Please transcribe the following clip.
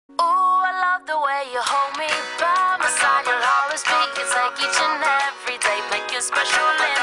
Ooh, I love the way you hold me by my side. You'll always be. It's like each and every day. Make it special.